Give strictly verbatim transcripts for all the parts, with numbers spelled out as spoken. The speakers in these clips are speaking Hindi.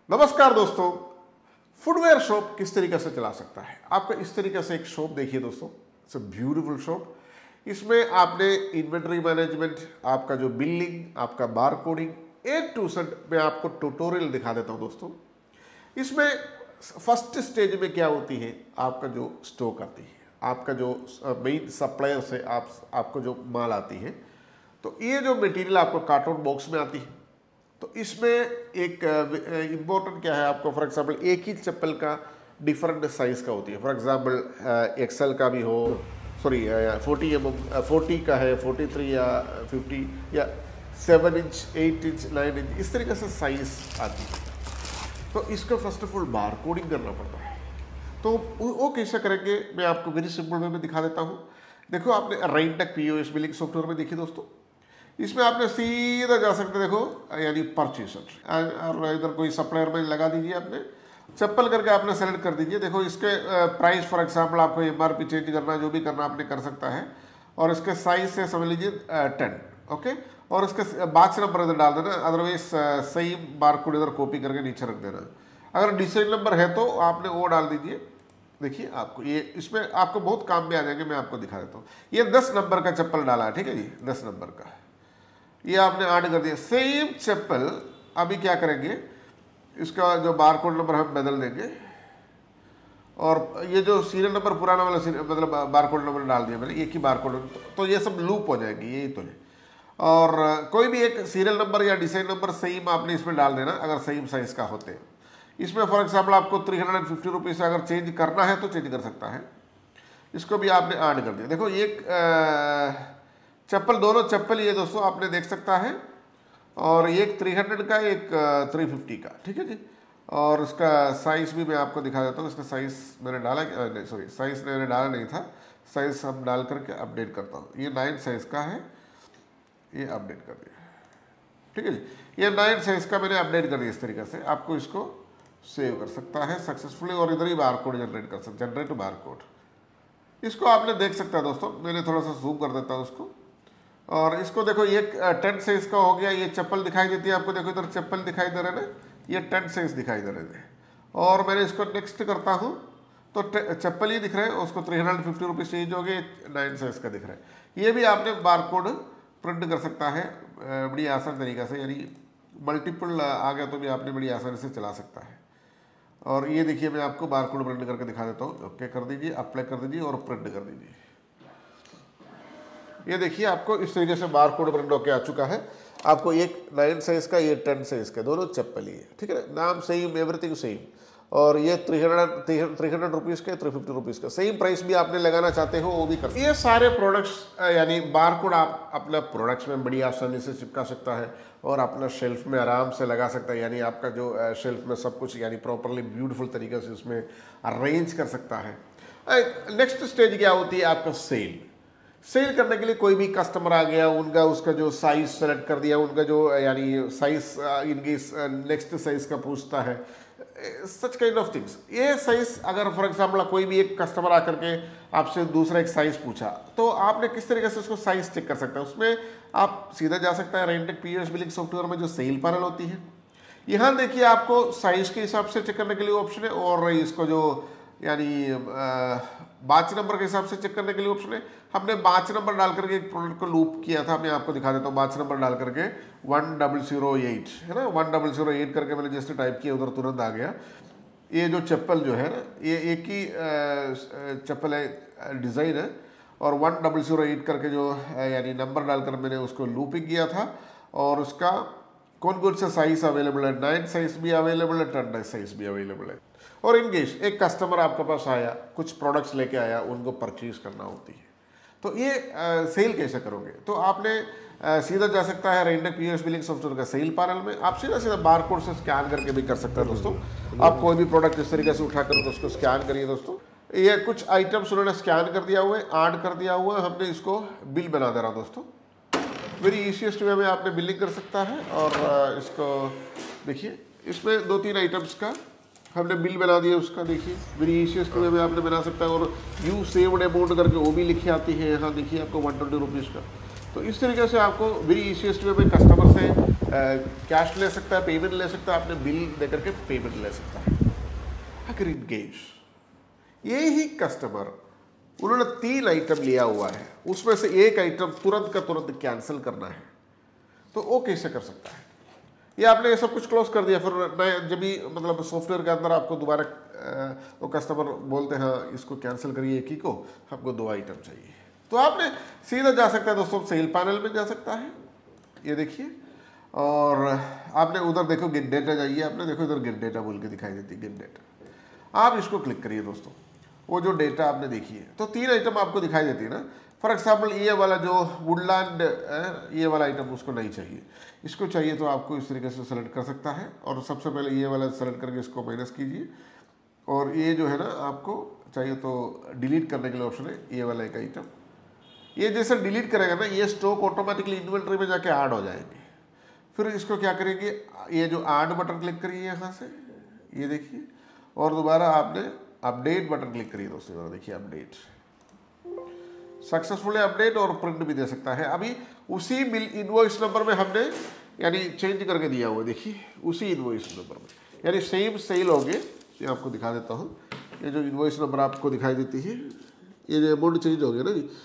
नमस्कार दोस्तों, फुटवेयर शॉप किस तरीके से चला सकता है। आपका इस तरीके से एक शॉप देखिए दोस्तों, इट्स अ ब्यूटीफुल शॉप। इसमें आपने इन्वेंटरी मैनेजमेंट, आपका जो बिलिंग, आपका bar coding, A to Z मैं आपको ट्यूटोरियल दिखा देता हूं दोस्तों। इसमें फर्स्ट स्टेज में क्या होती है, आपका जो स्टॉक आती है, आपका जो मेन सप्लायर से आप आपको जो माल आती है, तो ये जो मटेरियल आपको कार्टून बॉक्स में आती है। तो इसमें एक इम्पोर्टेंट क्या है, आपको फॉर एग्जांपल एक ही चप्पल का डिफरेंट साइज का होती है। फॉर एग्जांपल एक्सेल का भी हो, sorry forty M M forty का है, फोर्टी थ्री या फिफ्टी या seven inch, eight inch, nine inch, इस तरीके से साइज आती है। तो इसको first of all bar coding करना पड़ता है। तो वो कैसे करेंगे, मैं आपको वेरी सिंपल वे में दिखा देता हूँ। देखो, आपने रेंटेक पीओएस बिलिंग सॉफ्टवेयर में देखिए दोस्तों, इसमें आपने सीधा जा सकते, देखो यानी परचेसर और इधर कोई सप्लायर में लगा दीजिए, आपने चप्पल करके आपने सेलेक्ट कर दीजिए। देखो इसके प्राइस फॉर एग्जांपल आपको एमआरपी चेंज करना, जो भी करना आपने कर सकता है। और इसके साइज से समझ लीजिए टेन, ओके। और इसके बाच नंबर इधर डाल देना, अदरवाइज सही बार कोड इधर कॉपी करके नीचे रख देना। अगर डिसाइड नंबर है तो आपने वो डाल दीजिए। देखिए आपको ये इसमें आपको बहुत काम में आ जाएंगे, मैं आपको दिखा देता हूँ। ये दस नंबर का चप्पल डाला है, ठीक है जी, दस नंबर का ये आपने ऐड कर दिया। सेम चप्पल अभी क्या करेंगे, इसका जो बार कोड नंबर हम बदल देंगे और ये जो सीरियल नंबर पुराना वाला मतलब बार कोड नंबर डाल दिया मैंने, एक ही बार कोड, तो, तो ये सब लूप हो जाएगी, यही तो है। और कोई भी एक सीरियल नंबर या डिजाइन नंबर सेम आपने इसमें डाल देना, अगर सेम साइज का होते हैं। इसमें फॉर एग्जाम्पल आपको three hundred and fifty rupees अगर चेंज करना है तो चेंज कर सकता है। इसको भी आपने ऐड कर दिया। देखो एक आ, चप्पल, दोनों चप्पल ये दोस्तों आपने देख सकता है, और एक थ्री हंड्रेड का, एक थ्री फिफ्टी का, ठीक है जी। और उसका साइज भी मैं आपको दिखा देता हूँ। इसका साइज मैंने डाला, नहीं सॉरी साइज मैंने डाला नहीं था, साइज हम डाल करके अपडेट करता हूँ। ये नाइन साइज का है, ये अपडेट कर दिया, ठीक है जी। ये नाइन साइज का मैंने अपडेट कर दिया। इस तरीके से आपको इसको सेव कर सकता है सक्सेसफुली, और इधर ही बार कोड जनरेट कर सकते, जनरेट बार कोड। इसको आपने देख सकता है दोस्तों, मैंने थोड़ा सा जूम कर देता हूँ उसको। और इसको देखो, ये टेन साइज का हो गया। ये चप्पल दिखाई देती है आपको, देखो इधर चप्पल दिखाई दे रहे हैं, ये टेन साइज दिखाई दे रहे थे। और मैंने इसको नेक्स्ट करता हूँ तो चप्पल ही दिख रहा है, उसको three hundred fifty rupees change हो गए, नाइन साइज का दिख रहा है। ये भी आपने बार कोड प्रिंट कर सकता है बड़ी आसान तरीक़े से, यानी मल्टीपल आ गया तो भी आपने बड़ी आसानी से चला सकता है। और ये देखिए, मैं आपको बार कोड प्रिंट करके दिखा देता हूँ। ओके कर दीजिए, अप्लाई कर दीजिए और प्रिंट कर दीजिए। ये देखिए आपको इस तरीके से बार कोड प्रिंट होकर आ चुका है। आपको एक नाइन साइज का, ये टेन साइज का, दोनों चप्पल ही है, ठीक है। नाम सेम, एवरीथिंग सेम। और ये three hundred three hundred rupees के, थ्री फिफ्टी रुपीज़ का, सेम प्राइस भी आपने लगाना चाहते हो वो भी कर सकते। ये सारे प्रोडक्ट्स यानी बार कोड आप अपने प्रोडक्ट्स में बड़ी आसानी से चिपका सकता है और अपना शेल्फ में आराम से लगा सकता है। यानी आपका जो शेल्फ में सब कुछ यानी प्रॉपरली ब्यूटीफुल तरीके से उसमें अरेंज कर सकता है। नेक्स्ट स्टेज क्या होती है, आपका सेल। सेल करने के लिए कोई भी कस्टमर आ गया, उनका उसका जो साइज सेलेक्ट कर दिया, उनका जो यानी साइज इनकी नेक्स्ट साइज का पूछता है, सच काइंड ऑफ थिंग्स। ये साइज अगर फॉर एग्जांपल कोई भी एक कस्टमर आकर के आपसे दूसरा एक साइज पूछा, तो आपने किस तरीके से उसको साइज चेक कर सकते हैं। उसमें आप सीधा जा सकता है रेंटेक पीओएस बिलिंग सॉफ्टवेयर में जो सेल पैनल होती है। यहाँ देखिए आपको साइज के हिसाब से चेक करने के लिए ऑप्शन है, और इसको जो यानी बाच नंबर के हिसाब से चेक करने के लिए ऑप्शन है। हमने बाच नंबर डाल करके एक प्रोडक्ट को लूप किया था, मैं आपको दिखा देता हूँ। बाच नंबर डाल करके वन डबल जीरो एट है ना, वन डबल जीरो एट करके मैंने जैसे टाइप किया उधर तुरंत आ गया। ये जो चप्पल जो है ना, ये एक ही चप्पल है, डिज़ाइन है, और वन डबल जीरो एट करके जो यानी नंबर डालकर मैंने उसको लूपिंग किया था। और उसका कौन कौन सा साइज अवेलेबल है, नाइन साइज भी अवेलेबल है, टेन साइज भी अवेलेबल है। और इन केस एक कस्टमर आपके पास आया, कुछ प्रोडक्ट्स लेके आया, उनको परचेज करना होती है, तो ये आ, सेल कैसे करोगे। तो आपने आ, सीधा जा सकता है रेंटेक पीओएस बिलिंग सॉफ्टवेयर का सेल पैनल में। आप सीधा सीधा बार कोड से स्कैन करके भी कर सकते हैं दोस्तों। आप कोई भी प्रोडक्ट इस तरीके से उठा कर उसको स्कैन करिए दोस्तों। ये कुछ आइटम्स उन्होंने स्कैन कर दिया हुआ है, ऐड कर दिया हुआ है, हमने इसको बिल बना दे रहा दोस्तों। वेरी ईजीएस्ट वे में आपने बिलिंग कर सकता है। और इसको देखिए, इसमें दो तीन आइटम्स का हमने बिल बना दिया उसका, देखिए वेरी ईजीएस्ट वे में आपने बना सकता है। और यू सेव्ड अमाउंट करके वो भी लिखी आती है यहाँ, देखिए आपको वन ट्वेंटी रुपीज़ का। तो इस तरीके से आपको वेरी ईजीएस्ट वे में कस्टमर से कैश ले सकता है, पेमेंट ले सकता है, आपने बिल देकर के पेमेंट ले सकता है। अगर इन केस ये ही कस्टमर उन्होंने तीन आइटम लिया हुआ है, उसमें से एक आइटम तुरंत का तुरंत कैंसिल करना है, तो वो कैसे कर सकता है? ये आपने ये सब कुछ क्लोज कर दिया, फिर नए जब भी मतलब सॉफ्टवेयर के अंदर आपको दोबारा वो कस्टमर बोलते हैं हाँ इसको कैंसिल करिए एक ही को, आपको दो आइटम चाहिए, तो आपने सीधा जा सकता है दोस्तों, सेल पैनल में जा सकता है, ये देखिए, और आपने उधर देखो गेट डेटा जाइए, आपने देखो इधर गेट डेटा बोल के दिखाई देती है, गेट डेटा, आप इसको क्लिक करिए दोस्तों, वो जो डेटा आपने देखी है तो तीन आइटम आपको दिखाई देती है ना। फॉर एग्जाम्पल ये वाला जो वुडलैंड ये वाला आइटम उसको नहीं चाहिए, इसको चाहिए तो आपको इस तरीके से सेलेक्ट कर सकता है, और सबसे पहले ये वाला सेलेक्ट करके इसको माइनस कीजिए, और ये जो है ना आपको चाहिए तो डिलीट करने के लिए ऑप्शन है, ये वाला एक आइटम, ये जैसे डिलीट करेगा ना ये स्टॉक ऑटोमेटिकली इन्वेंट्री में जाके ऐड हो जाएंगे। फिर इसको क्या करेंगे, ये जो ऐड बटन क्लिक करिए यहाँ से, ये देखिए, और दोबारा आपने अपडेट बटन क्लिक करिए दोस्तों, देखिए अपडेट सक्सेसफुली अपडेट, और प्रिंट भी दे सकता है। अभी उसी बिल इनवॉइस नंबर में हमने यानी चेंज करके दिया हुआ है, देखिए उसी इनवॉइस नंबर में, यानी सेम सेल हो गए। ये आपको दिखा देता हूँ, ये जो इनवॉइस नंबर आपको दिखाई देती है, ये जो अमाउंट चेंज हो गया ना जी,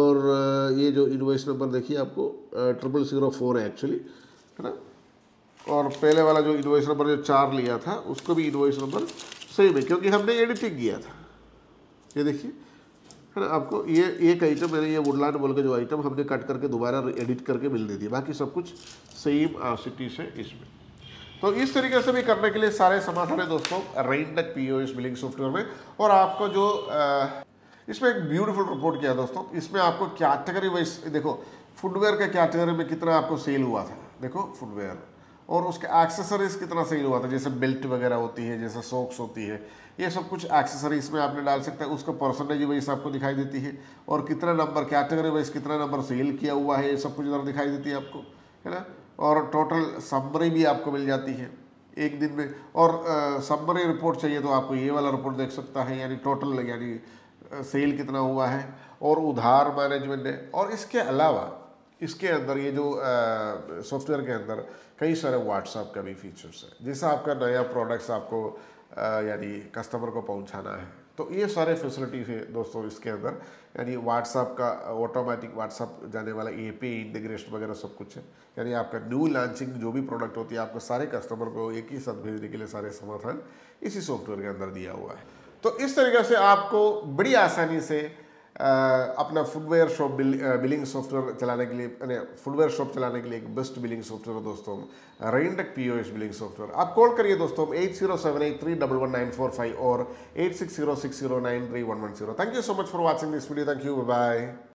और ये जो इनवॉइस नंबर देखिए आपको ट्रिपल जीरो फोर है एक्चुअली, है ना, और पहले वाला जो इनवॉइस नंबर जो चार लिया था उसको भी इनवॉइस नंबर सेम है, क्योंकि हमने एडिटिंग किया था। ये देखिए है ना, आपको ये एक आइटम मैंने ये वुडलैंड बोल के जो आइटम हमने कट करके दोबारा एडिट करके बिल दे दिया, बाकी सब कुछ सेम आसिटी से इसमें। तो इस तरीके से भी करने के लिए सारे समाधान है दोस्तों रेनडेक पीओएस बिलिंग सॉफ्टवेयर में। और आपको जो आ, इसमें एक ब्यूटीफुल रिपोर्ट किया दोस्तों, इसमें आपको कैटेगरी वाइज देखो, फुटवेयर के कैटेगरी में कितना आपको सेल हुआ था, देखो फुटवेयर, और उसके एक्सेसरीज कितना सेल हुआ था, जैसे बेल्ट वगैरह होती है, जैसे सॉक्स होती है, ये सब कुछ एक्सेसरीज में आपने डाल सकते हैं, उसका परसेंटेज वाइज आपको दिखाई देती है, और कितना नंबर कैटेगरी वाइज कितना नंबर सेल किया हुआ है, ये सब कुछ इधर दिखाई देती है आपको, है ना, और टोटल समरी भी आपको मिल जाती है एक दिन में। और समरी रिपोर्ट चाहिए तो आपको ये वाला रिपोर्ट देख सकता है, यानी टोटल यानी सेल कितना हुआ है, और उधार मैनेजमेंट है। और इसके अलावा इसके अंदर ये जो सॉफ्टवेयर के अंदर कई सारे व्हाट्सएप का भी फीचर्स है, जैसे आपका नया प्रोडक्ट्स आपको यानी कस्टमर को पहुंचाना है, तो ये सारे फैसिलिटीज है दोस्तों इसके अंदर, यानी व्हाट्सएप का ऑटोमेटिक व्हाट्सएप जाने वाला एपीआई इंटीग्रेशन वगैरह सब कुछ है, यानी आपका न्यू लॉन्चिंग जो भी प्रोडक्ट होती है आपको सारे कस्टमर को एक ही साथ भेजने के लिए सारे समाधान इसी सॉफ्टवेयर के अंदर दिया हुआ है। तो इस तरीके से आपको बड़ी आसानी से आ, अपना footwear shop bill, billing software चलाने के लिए, फुटवेयर शॉप चलाने के लिए एक बेस्ट बिलिंग सॉफ्टवेयर दोस्तों रेनडेक पीओएस बिलिंग सॉफ्टवेयर। आप कॉल करिए दोस्तों eight zero seven eight three one one nine four five और eight six zero six zero nine three one one zero. Thank you so much for watching this video, thank you, bye.